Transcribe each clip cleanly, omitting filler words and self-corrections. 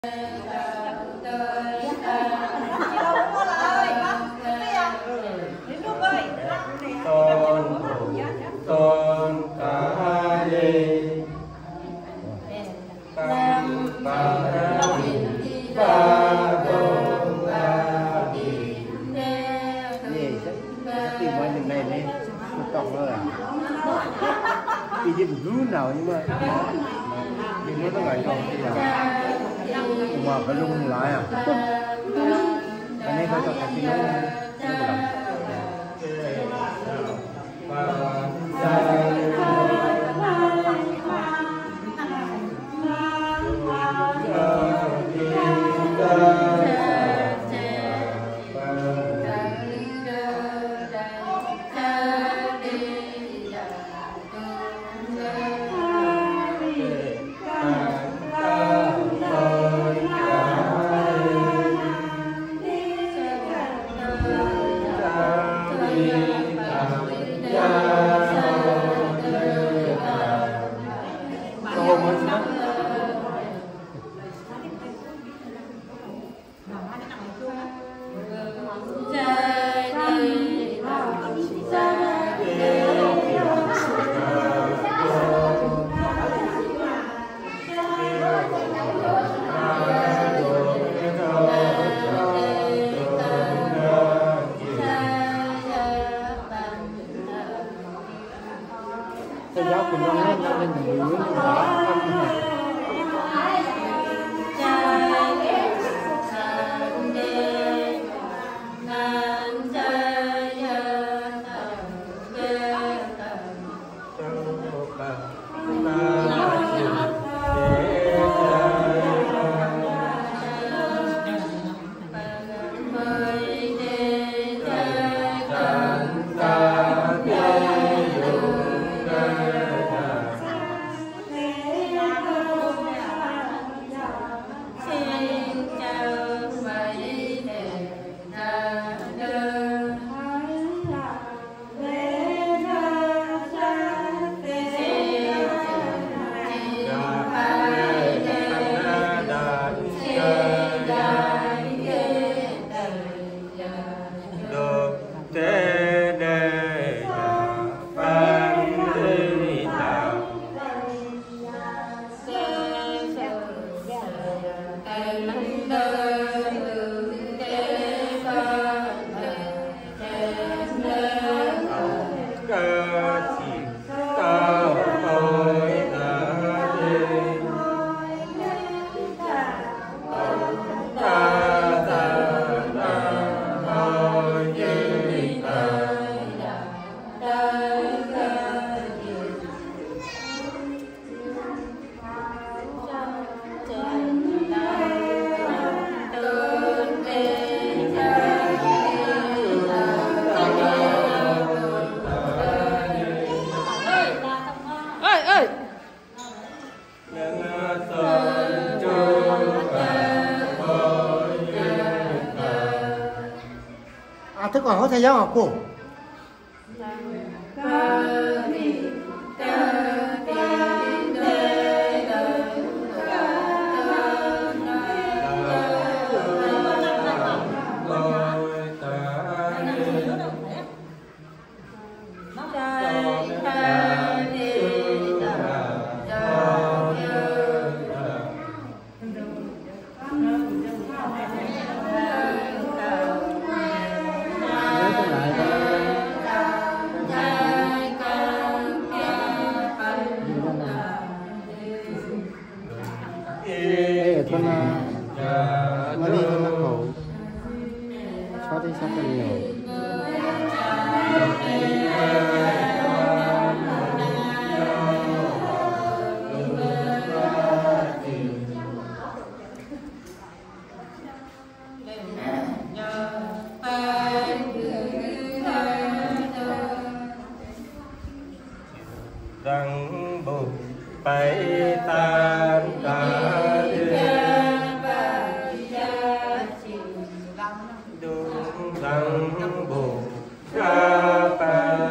Đi với một núi nào nhưng mà đi nó lại không mà phải lung lại à anh ấy phải cho cái nó thầy giáo cùng nhau lên người lớn thế còn có thầy giáo học cô con nó đi con nó khẩu xóa đi sao còn nhiều răng bụt bay tan cả răng bụt ra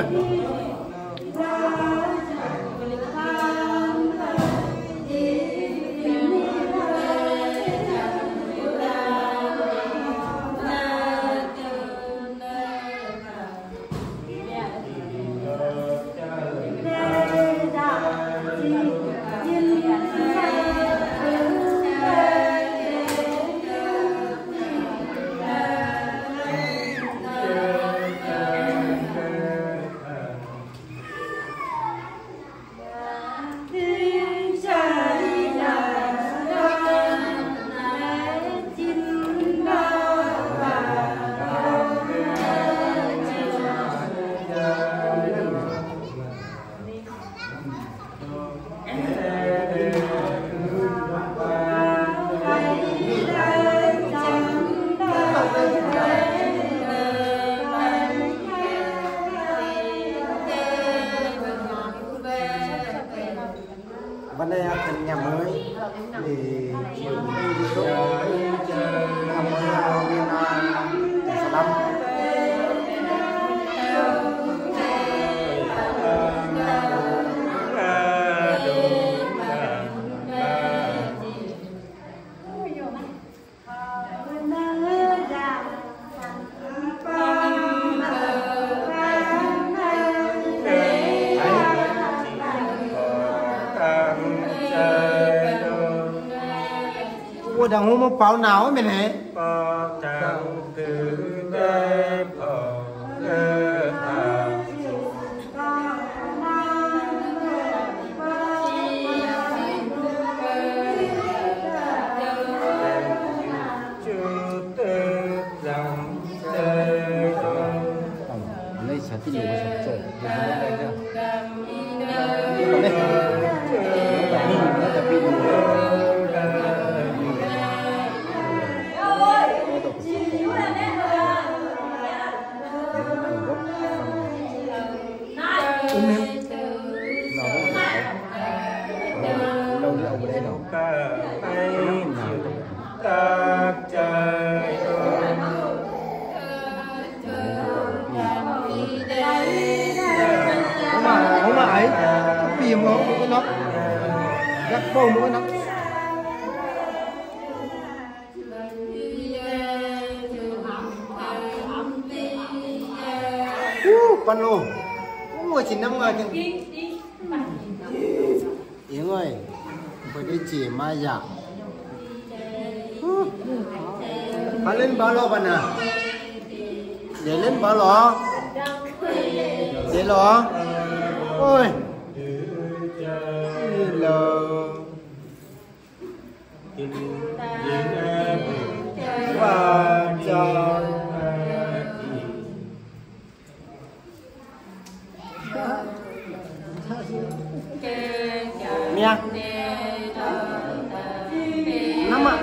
วันnày thành nhà mới thì chiều đi xuống thăm viên tỉnh Sa Lâm. Ủa đằng hôm một báo nào ấy mình hả? Có chẳng từ đây phở cơ thà chú tư rằng đây thôi. Lấy sản tích nhiều sản trộn thì nó đây nha. Không mà ấy tìm nó cái nóc gắt bông nữa nóc pan lô ngồi chỉ 5 người Yến ơi phải đi chỉ mai dạ bạn lên bao lô bạn à để lên bao lô để lô ôi lô và cho Mia Nama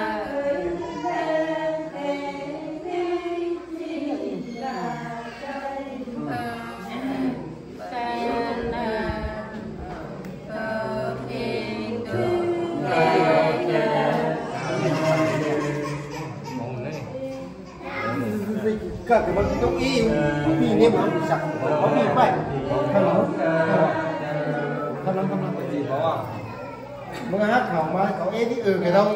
cả cái băng tông y vì niêm nó bị sặc có bị phải tham lắm cái gì có à mới hát hỏng mà có ế thì cái đâu